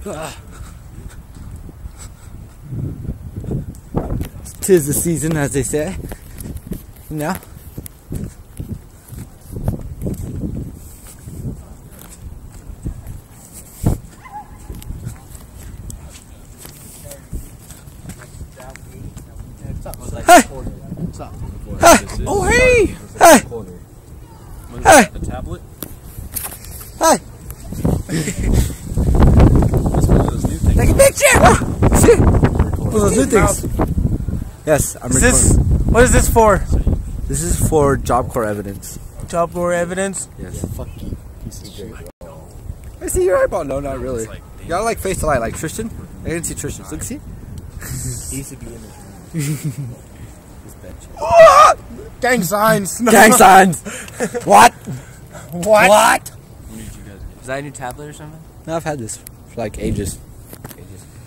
'Tis the season, as they say. No. Hey! What's up? Hey! Oh, hey! Hey! Hey! A tablet? Hey! That's one of those new things. Take a picture! See? One of those new things. Yes, I'm recording. What is this for? This is for Job Corps evidence. Job Corps evidence? Yes. Yeah, fuck you. Piece of shit. I see your eyeball. No, not really. You gotta like face the light, like Tristan. I didn't see Tristan. Look, see? He used to be in this room. His bed check. Gang signs. No. Gang signs. What? What? When did you guys get? Is that a new tablet or something? No, I've had this for like ages.